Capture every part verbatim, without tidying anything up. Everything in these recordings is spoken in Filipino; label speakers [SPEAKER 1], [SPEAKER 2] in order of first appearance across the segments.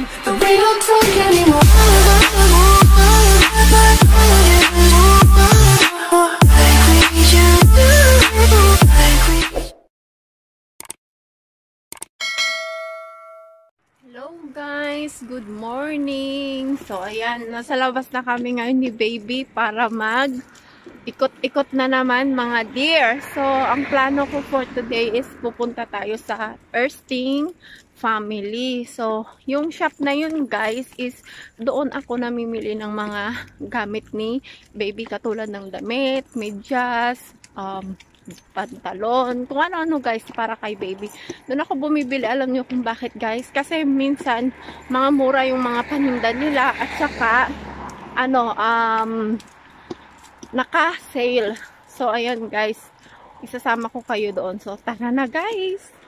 [SPEAKER 1] But we don't talk anymore. Like we used to, like we.
[SPEAKER 2] Hello guys, good morning. So ayan, nasa labas na kami ngayon ni baby para mag ikot-ikot na naman mga dear. So ang plano ko for today is pupunta tayo sa ERNSTING'S family. So yung shop na yun guys is doon ako namimili ng mga gamit ni baby, katulad ng damit, medyas, um, pantalon, kung ano-ano guys para kay baby. Doon ako bumibili. Alam nyo kung bakit guys? Kasi minsan mga mura yung mga paninda nila at saka ano, um, naka-sale. So ayan guys, isasama ko kayo doon. So tara na guys!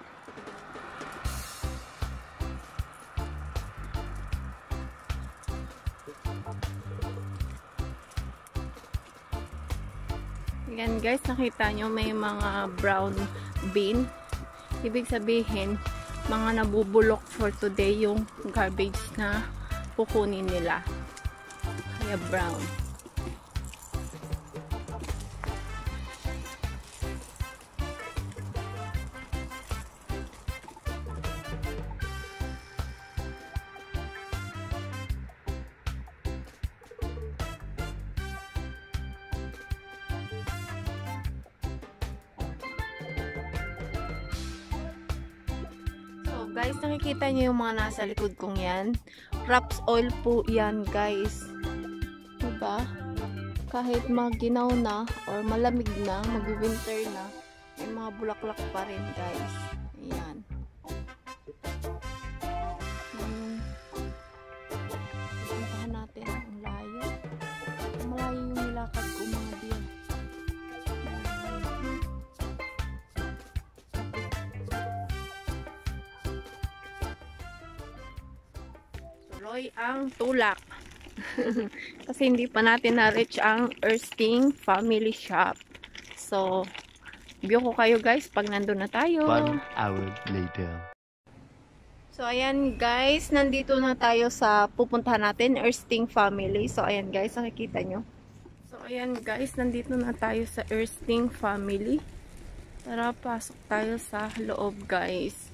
[SPEAKER 2] Yan guys, nakita nyo may mga brown bin. Ibig sabihin, mga nabubulok for today yung garbage na kukunin nila. Kaya brown. Guys, nakikita nyo yung mga nasa likod kong yan. Raps oil po yan guys. Diba? Kahit maginaw na or malamig na, mag-winter na, may mga bulaklak pa rin guys. Ayan. Hmm. Puntahan natin ang layo. Malayo yung nilakad ko mga dear. Ang tulak kasi hindi pa natin na-reach ang ERNSTING'S family shop. So view ko kayo guys pag nandun na tayo.
[SPEAKER 3] One hour later.
[SPEAKER 2] So ayan guys, nandito na tayo sa pupuntahan natin, ERNSTING'S family. So ayan guys, nakikita nyo. So ayan guys, nandito na tayo sa ERNSTING'S family. Tara, pasok tayo sa loob guys.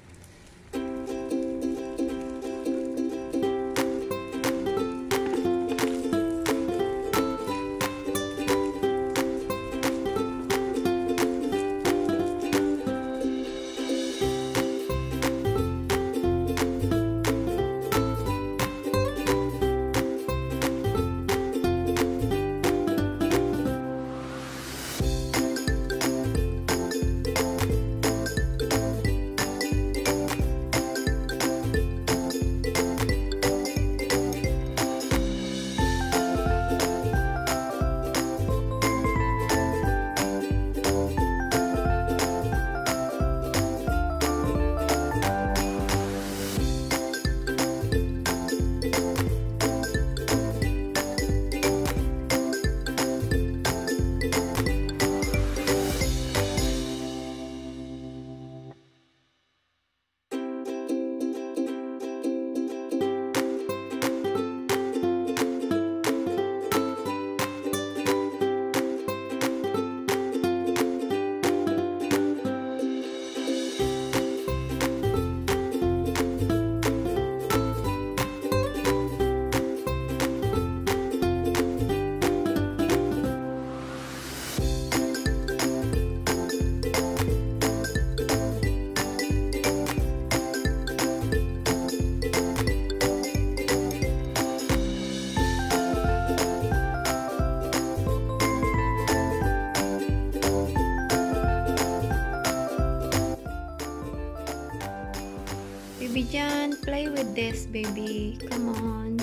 [SPEAKER 2] Baby Jan, play with this, baby. Come on.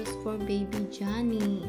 [SPEAKER 2] videos for baby Johnny.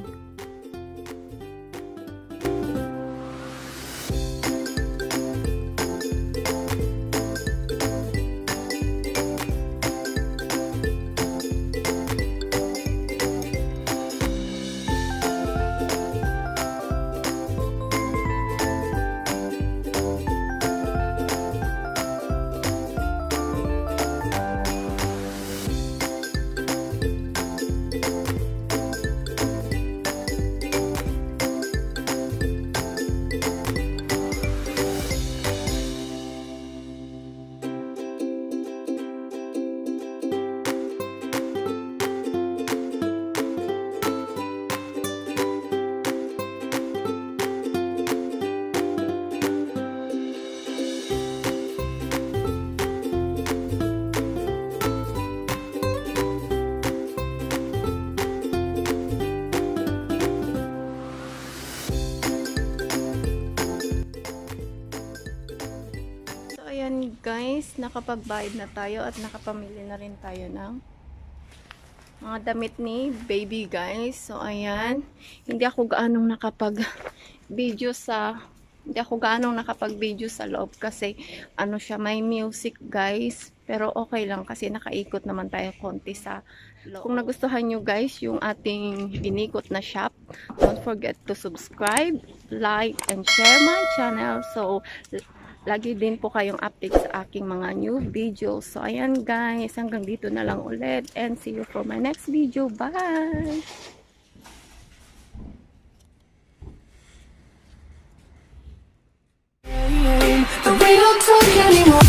[SPEAKER 2] Ayan guys, nakapagbayad na tayo at nakapamili na rin tayo ng mga damit ni baby guys. So ayan, hindi ako gaanong nakapag video sa hindi ako gaanong nakapag video sa loob kasi ano siya, may music guys, pero okay lang kasi nakaikot naman tayo konti sa loob. Kung nagustuhan nyo guys yung ating inikot na shop, don't forget to subscribe, like, and share my channel. So lagi din po kayong update sa aking mga new videos. So, ayan guys. Hanggang dito na lang ulit. And see you for my next video. Bye!
[SPEAKER 1] But we don't talk anymore.